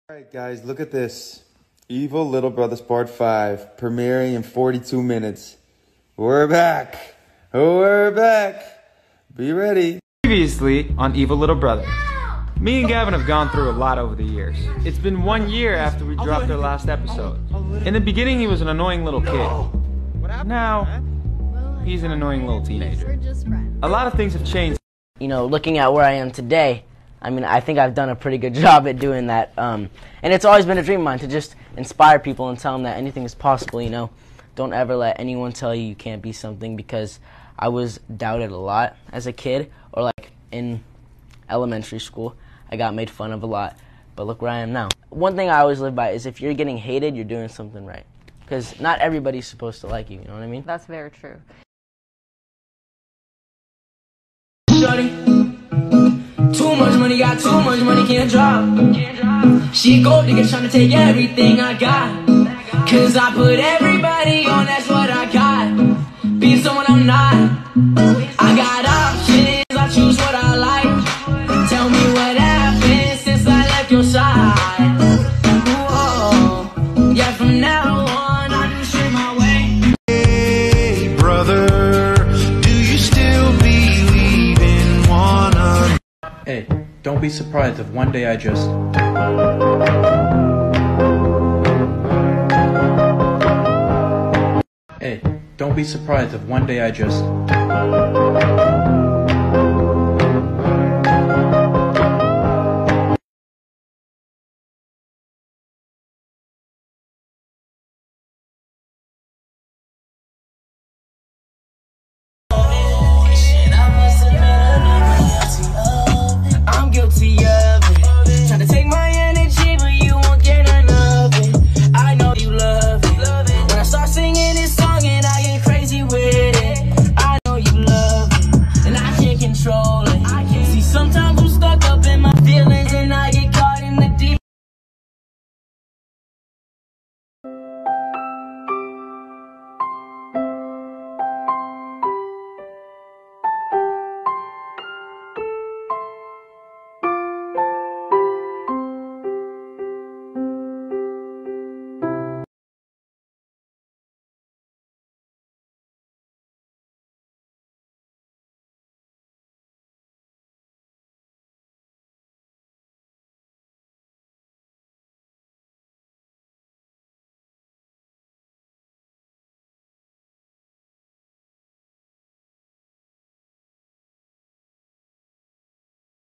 Alright guys, look at this. Evil Little Brothers Part 5, premiering in 42 minutes. We're back! We're back! Be ready. Previously on Evil Little Brothers. Me and Gavin have gone through a lot over the years. It's been 1 year after we dropped our last episode. In the beginning he was an annoying little kid. Now, he's an annoying little teenager. A lot of things have changed. You know, looking at where I am today, I mean, I think I've done a pretty good job at doing that. And it's always been a dream of mine to just inspire people and tell them that anything is possible, you know. Don't ever let anyone tell you you can't be something, because I was doubted a lot as a kid, or like in elementary school. I got made fun of a lot, but look where I am now. One thing I always live by is if you're getting hated, you're doing something right. Because not everybody's supposed to like you, you know what I mean? That's very true. Shorty, too much money, got too much money, can't drop. She a gold digger trying to take everything I got. Cause I put everybody on, that's what I got. Be someone I'm not. I got options, I choose what I like. Tell me what happened since I left your side. Whoa. Yeah, from now on, I do shit my way. Hey, brother, do you still believe in one another? Hey, don't be surprised if one day I just... Hey, don't be surprised if one day I just...